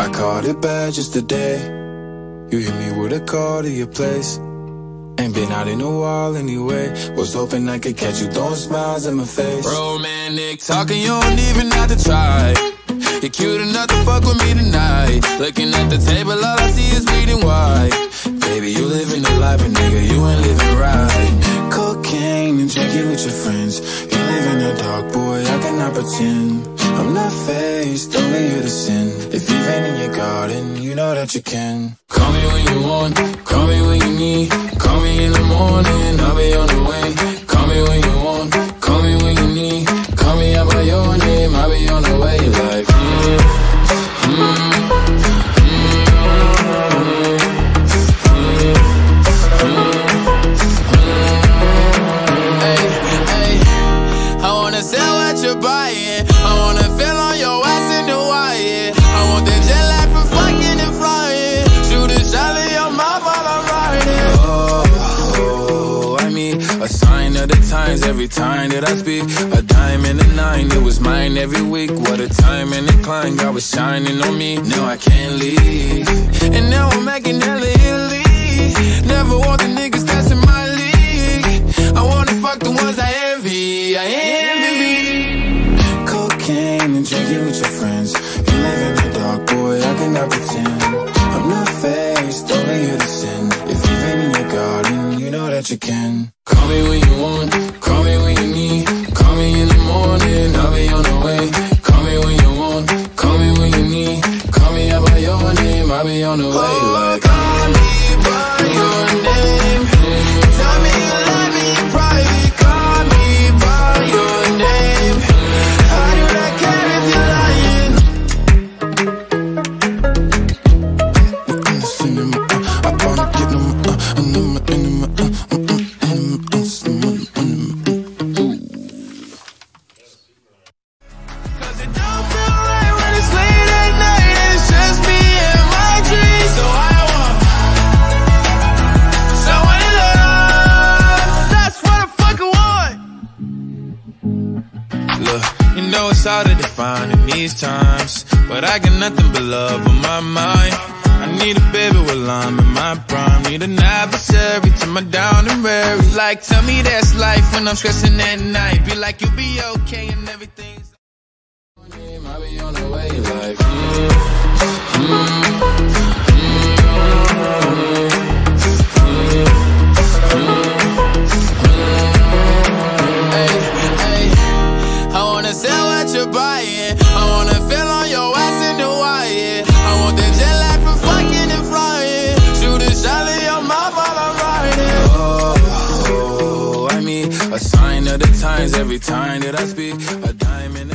I caught it bad just today. You hit me with a call to your place. Ain't been out in a while anyway. Was hoping I could catch you throwing smiles in my face. Romantic talking, you don't even have to try. You're cute enough to fuck with me tonight. Looking at the table, all I see is bleeding white. Baby, you living the life, but nigga, you ain't living right. Cocaine and drinking with your friends. You live in the dark, boy, I cannot pretend. I'm not fazed, only here to sin. If you've been in your garden, you know that you can. Call me when you want, call me when you need. Call me in the morning, I'll be on the way. Call me when you want, call me when you need. Call me out by your name, I'll be on the way. Like, I wanna sell what you're buying. I wanna feel on your ass in Hawaii. I want that jet lag from fucking and flying. Shoot a shot in your mouth while I'm riding. Oh, I mean, a sign of the times every time that I speak. A dime and a nine, it was mine every week. What a time and a climb, God was shining on me. Now I can't leave, and now I'm making hella Italy. Never want the niggas that's in my league. I wanna fuck the ones I envy. I envy. Cocaine and drinking with your friends. You live in the dark, boy, I cannot pretend. I'm not fazed, only here to sin. If you've been in your garden, you know that you can. Call me when you want, call me when you need. Call me in the morning, I'll be on the way. Call me when you want, call me when you need. Call me out by your name, I'll be on the way. Like, call me by your name. Tell me you love me in private. Call me by your name. I do not care if you're lying. I wanna get them, Cause it don't feel right when it's late at night. It's just me and my dreams. So I want someone in love. That's what I fucking want. Look, you know it's hard to define in these times, but I got nothing but love on my mind. I need a baby while I'm in my prime. Need an adversary to my down and weary. Like, tell me that's life when I'm stressing at night. Be like, you'll be okay and everything's I'll be on the way. Like, I wanna sell what you're buying. I wanna feel on your ass in Hawaii. I want that jet lag from fucking and flying. Shoot a shot in your mouth while I'm riding. oh, I mean, a sign of the times every time that I speak. A dime and